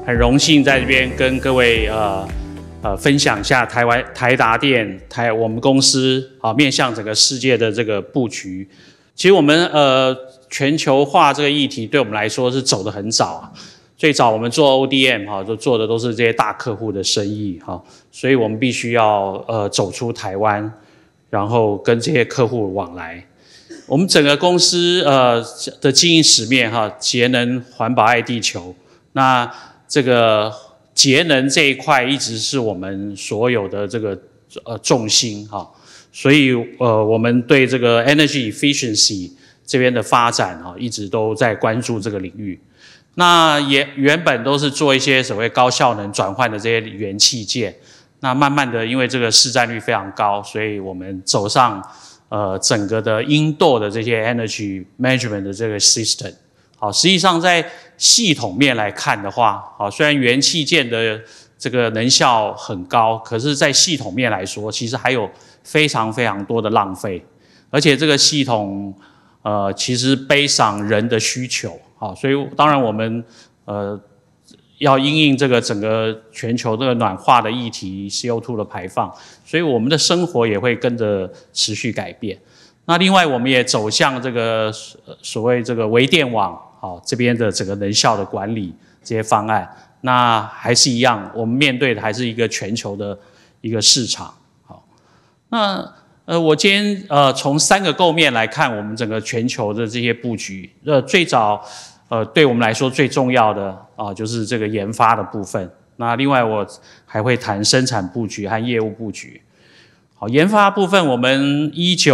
很荣幸在这边跟各位分享一下台达电我们公司面向整个世界的这个布局。其实我们全球化这个议题对我们来说是走得很早啊。最早我们做 ODM 就做的都是这些大客户的生意所以我们必须要走出台湾，然后跟这些客户往来。我们整个公司的经营使命节能环保爱地球。那这个节能这一块一直是我们所有的这个重心所以我们对这个 energy efficiency 这边的发展一直都在关注这个领域。那也原本都是做一些所谓高效能转换的这些元器件，那慢慢的因为这个市占率非常高，所以我们走上整个的 indoor 的这些 energy management 的这个 system。实际上在系统面来看的话，虽然元器件的这个能效很高，可是在系统面来说，其实还有非常非常多的浪费，而且这个系统其实背上人的需求。所以当然我们要因应这个整个全球这个暖化的议题 CO2 的排放，所以我们的生活也会跟着持续改变。那另外我们也走向这个所谓这个微电网这边的整个能效的管理这些方案。那还是一样，我们面对的还是一个全球的一个市场。那我今天从3个构面来看我们整个全球的这些布局。最早对我们来说最重要的就是这个研发的部分。那另外我还会谈生产布局和业务布局。研发部分我们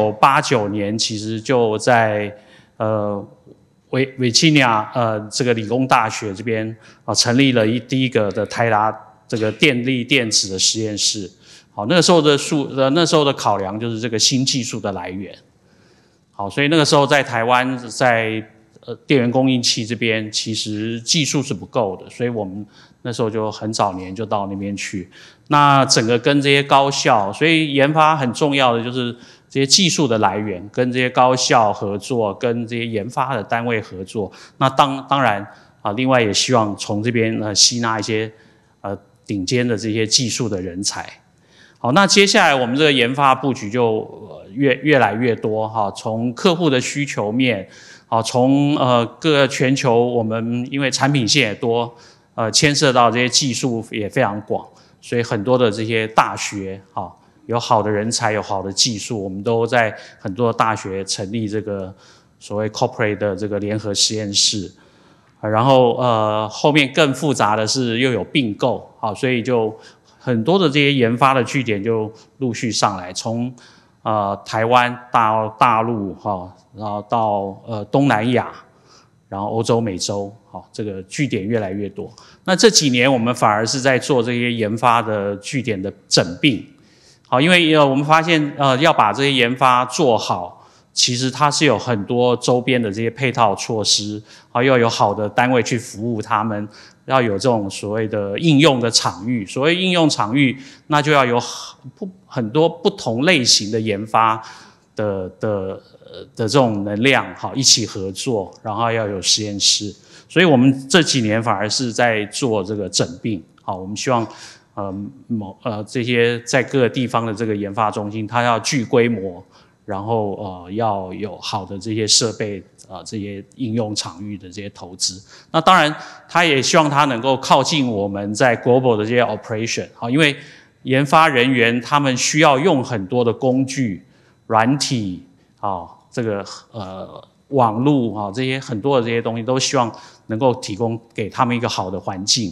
1989年其实就在维吉尼亚这个理工大学这边成立了第一个的台达这个电力电子的实验室。那时候的考量就是这个新技术的来源。所以那个时候在台湾在电源供应器这边其实技术是不够的，所以我们那时候就很早年就到那边去。那整个跟这些高校，所以研发很重要的就是这些技术的来源，跟这些高校合作，跟这些研发的单位合作。那当然另外也希望从这边吸纳一些顶尖的这些技术的人才。好，那接下来我们这个研发布局就越来越多从客户的需求面，从各个全球我们因为产品线也多，牵涉到这些技术也非常广，所以很多的这些大学有好的人才，有好的技术，我们都在很多的大学成立这个所谓 corporate 的这个联合实验室。然后后面更复杂的是又有并购，所以就很多的这些研发的据点就陆续上来，从台湾到大陆然后到东南亚，然后欧洲、美洲，这个据点越来越多。那这几年我们反而是在做这些研发的据点的整并。因为我们发现要把这些研发做好，其实它是有很多周边的这些配套措施，要有好的单位去服务他们，要有这种所谓的应用的场域。所谓应用场域，那就要有很多不同类型的研发的这种能量一起合作，然后要有实验室。所以我们这几年反而是在做这个整并。我们希望这些在各个地方的这个研发中心，它要具规模，然后要有好的这些设备这些应用场域的这些投资。那当然他也希望它能够靠近我们在 global 的这些 operation。因为研发人员他们需要用很多的工具软体这个网络这些很多的这些东西都希望能够提供给他们一个好的环境。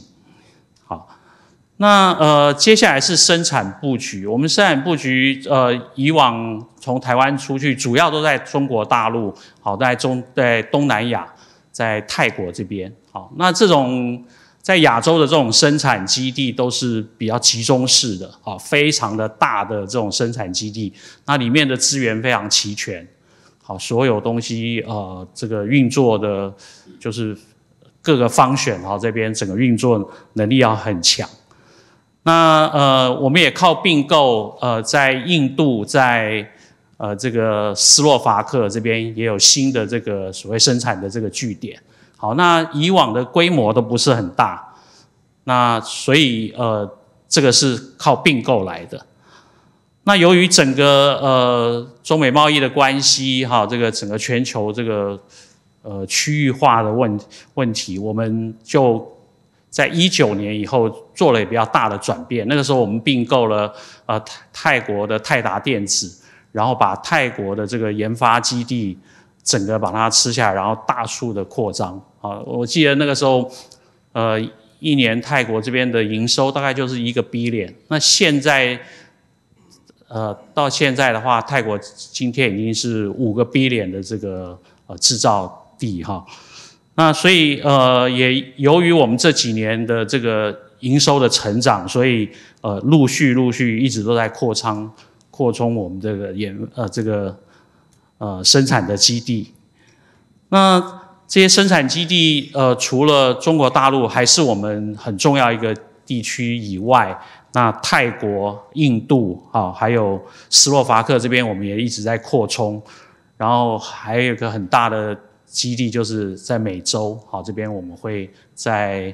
那接下来是生产布局。我们生产布局以往从台湾出去主要都在中国大陆，在东南亚，在泰国这边。那这种在亚洲的这种生产基地都是比较集中式的，非常的大的这种生产基地，那里面的资源非常齐全。所有东西这个运作的就是各个function这边整个运作能力要很强。那我们也靠并购，在印度，在这个斯洛伐克这边也有新的这个所谓生产的这个据点。好，那以往的规模都不是很大， 那所以这个是靠并购来的。那由于整个中美贸易的关系这个整个全球这个区域化的问题，我们就在19年以后做了比较大的转变。那个时候我们并购了泰国的泰达电子，然后把泰国的这个研发基地整个把它吃下来，然后大幅的扩张。我记得那个时候一年泰国这边的营收大概就是1个 billion。那现在到现在的话，泰国今天已经是5个 billion 的这个制造地那所以也由于我们这几年的这个营收的成长，所以陆续一直都在扩充我们这个生产的基地。那这些生产基地除了中国大陆还是我们很重要一个地区以外，那泰国、印度还有斯洛伐克这边我们也一直在扩充，然后还有一个很大的基地就是在美洲，这边我们会在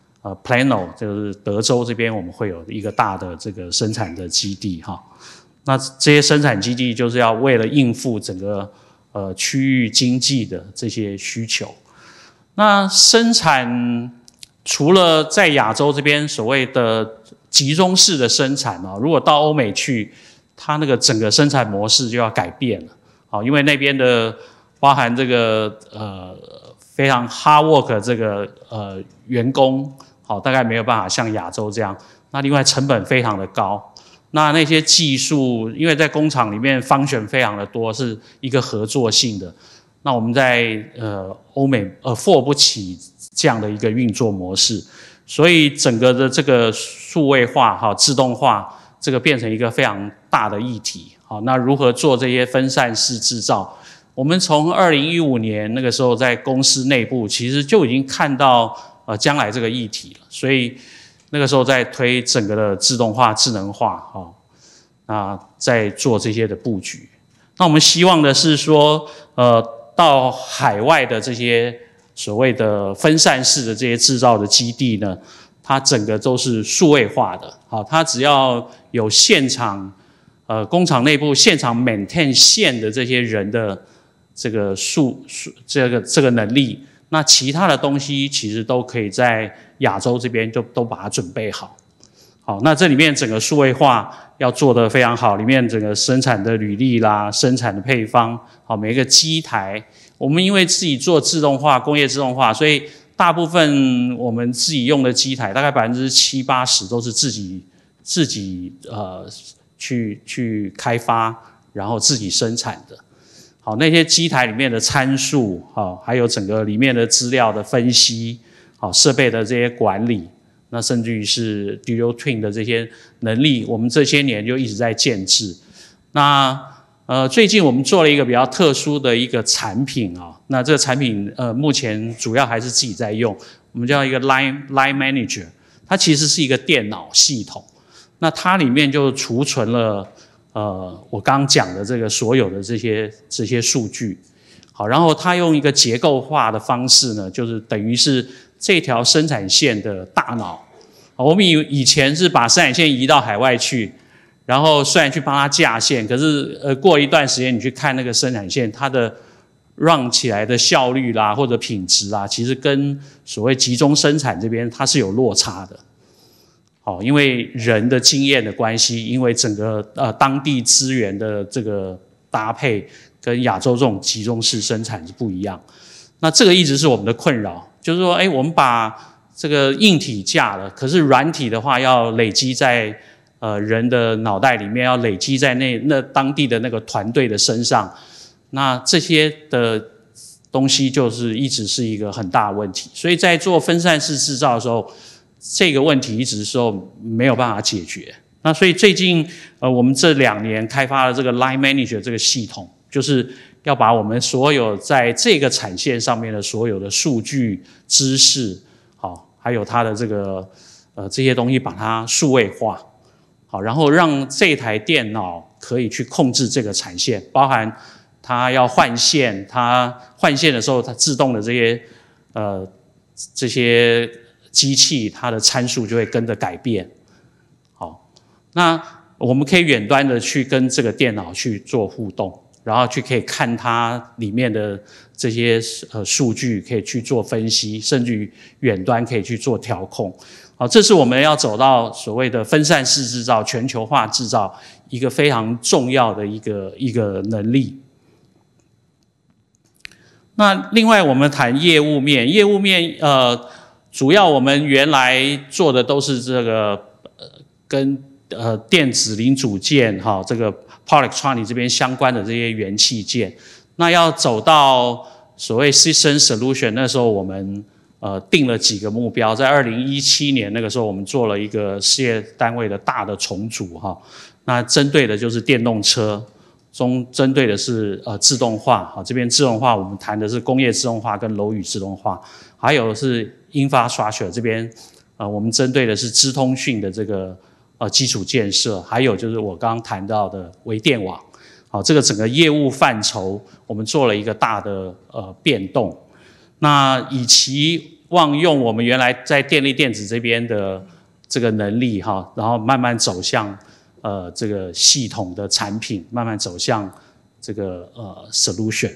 Plano 就是德州这边我们会有一个大的这个生产的基地那这些生产基地就是要为了应付整个区域经济的这些需求。那生产除了在亚洲这边所谓的集中式的生产如果到欧美去，它那个整个生产模式就要改变了因为那边的包含这个非常 hard work 这个员工大概没有办法像亚洲这样。那另外成本非常的高，那些技术因为在工厂里面function非常的多，是一个合作性的。那我们在欧美afford 不起这样的一个运作模式，所以整个的这个数位化自动化这个变成一个非常大的议题。那如何做这些分散式制造？我们从2015年那个时候在公司内部其实就已经看到将来这个议题了，所以那个时候在推整个的自动化、智能化在做这些的布局。那我们希望的是说到海外的这些所谓的分散式的这些制造的基地呢，它整个都是数位化的它只要有现场工厂内部现场 maintain 线的这些人的这个这个能力，那其他的东西其实都可以在亚洲这边就都把它准备好。那这里面整个数位化要做得非常好，里面整个生产的履历啦、生产的配方，每一个机台，我们因为自己做自动化、工业自动化，所以大部分我们自己用的机台，大概70%-80%都是自己去开发，然后自己生产的。那些机台里面的参数，还有整个里面的资料的分析，设备的这些管理，那甚至于是 Digital Twin 的这些能力，我们这些年就一直在建制。那最近我们做了一个比较特殊的一个产品那这个产品目前主要还是自己在用，我们叫一个 Line Manager， 它其实是一个电脑系统，那它里面就储存了我刚讲的这个所有的这些数据。然后它用一个结构化的方式呢，就是等于是这条生产线的大脑。我们以前是把生产线移到海外去，然后虽然去帮它架线，可是过一段时间你去看那个生产线，它的 run 起来的效率啦或者品质啦，其实跟所谓集中生产这边它是有落差的。因为人的经验的关系，因为整个当地资源的这个搭配跟亚洲这种集中式生产是不一样。那这个一直是我们的困扰，就是说我们把这个硬体架了，可是软体的话要累积在人的脑袋里面，要累积在那当地的那个团队的身上，那这些的东西就是一直是一个很大的问题。所以在做分散式制造的时候，这个问题一直说没有办法解决。那所以最近我们这2年开发了这个 Line Manager 这个系统，就是要把我们所有在这个产线上面的所有的数据、知识，还有它的这个这些东西把它数位化，然后让这台电脑可以去控制这个产线，包含它要换线，它换线的时候它自动的这些机器它的参数就会跟着改变。好，那我们可以远端的去跟这个电脑去做互动，然后可以看它里面的这些数据，可以去做分析，甚至于远端可以去做调控。好，这是我们要走到所谓的分散式制造、全球化制造一个非常重要的一个能力。那另外我们谈业务面，主要我们原来做的都是这个跟电子零组件这个 Power Electronics 这边相关的这些元器件。那要走到所谓 System Solution， 那时候我们定了几个目标，在2017年那个时候我们做了一个事业单位的大的重组那针对的就是电动车，针对的是自动化这边自动化我们谈的是工业自动化跟楼宇自动化，还有是 Infrastructure 这边我们针对的是资通讯的这个基础建设，还有就是我刚刚谈到的微电网。好，这个整个业务范畴我们做了一个大的变动。那以期望用我们原来在电力电子这边的这个能力然后慢慢走向这个系统的产品，慢慢走向这个solution。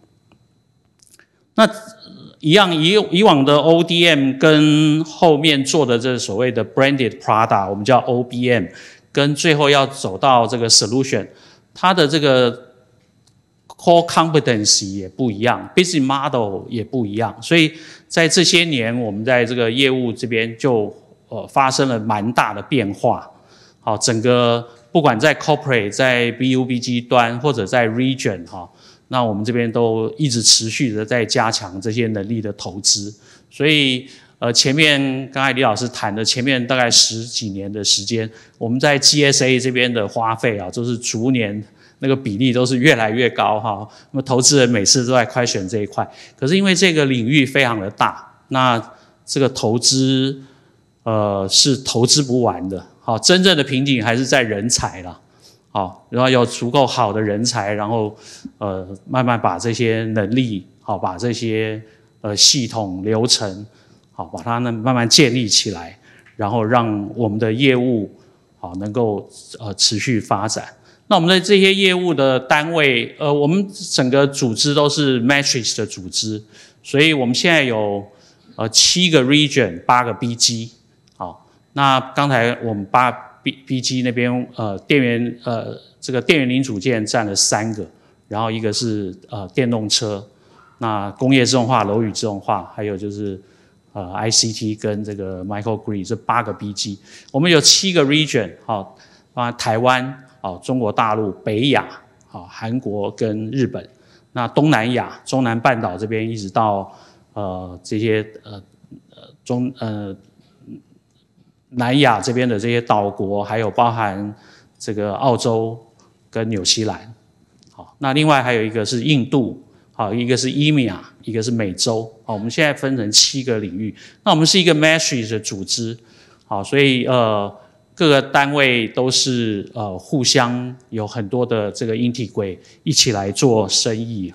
那以往的 ODM 跟后面做的这所谓的 branded product， 我们叫 OBM， 跟最后要走到这个 solution， 它的这个core competency 也不一样 ，business model 也不一样，所以在这些年，我们在这个业务这边就发生了蛮大的变化。好，整个不管在 corporate、在 BUBG 端或者在 region 那我们这边都一直持续的在加强这些能力的投资。所以前面刚才李老师谈的前面大概10几年的时间，我们在 GSA 这边的花费就是逐年。那个比例都是越来越高那么投资人每次都在快选这一块，可是因为这个领域非常的大，那这个投资是投资不完的。好，真正的瓶颈还是在人才啦。好，然后有足够好的人才，然后慢慢把这些能力把这些系统流程把它呢慢慢建立起来，然后让我们的业务能够持续发展。那我们的这些业务的单位，我们整个组织都是 matrix 的组织，所以我们现在有7个 region， 8个 BG。好，那刚才我们BG 那边这个电源零组件占了3个，然后一个是电动车，那工业自动化、楼宇自动化，还有就是ICT 跟这个 microgrid 这8个 BG， 我们有7个 region， 包括台湾。中国大陆、北亚、韩国跟日本，那东南亚、中南半岛这边一直到这些南亚这边的这些岛国，还有包含这个澳洲跟纽西兰。好，那另外还有一个是印度，一个是 EMEA， 一个是美洲。我们现在分成7个领域。那我们是一个 matrix 的组织，所以各个单位都是互相有很多的这个 integrate 一起来做生意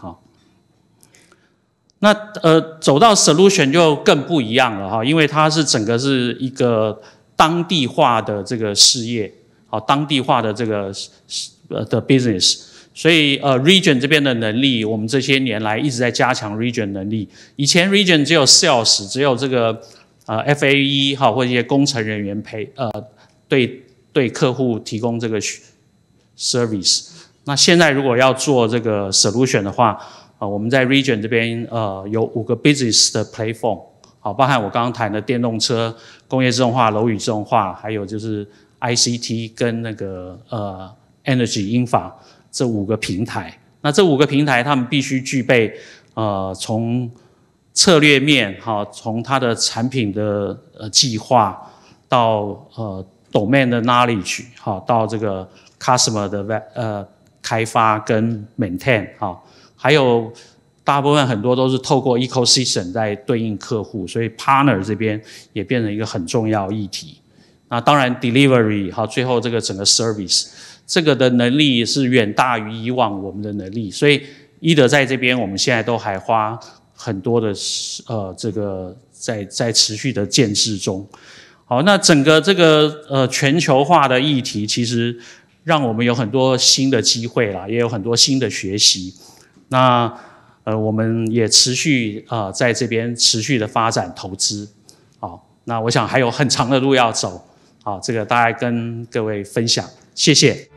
那走到 solution 就更不一样了因为它是整个是一个当地化的这个事业，当地化的这个的 business， 所以region 这边的能力，我们这些年来一直在加强 region 能力。以前 region 只有 sales， 只有这个FAE 或者一些工程人员对客户提供这个 service。那现在如果要做这个 solution 的话，我们在 region 这边有5个 business 的 platform， 包含我刚刚谈的电动车、工业自动化、楼宇自动化，还有就是 ICT 跟那个energy infra 这5个平台。那这5个平台，他们必须具备从策略面从它的产品的计划到domain 的 knowledge 到这个 customer 的开发跟 maintain 还有大部分很多都是透过 ecosystem 在对应客户，所以 partner 这边也变成一个很重要议题。那当然 delivery 最后这个整个 service 这个的能力是远大于以往我们的能力，所以在这边我们现在都还花很多的这个在持续的建制中。好，那整个这个全球化的议题，其实让我们有很多新的机会啦，也有很多新的学习。那我们也持续在这边持续的发展投资。好，那我想还有很长的路要走。好，这个大概跟各位分享，谢谢。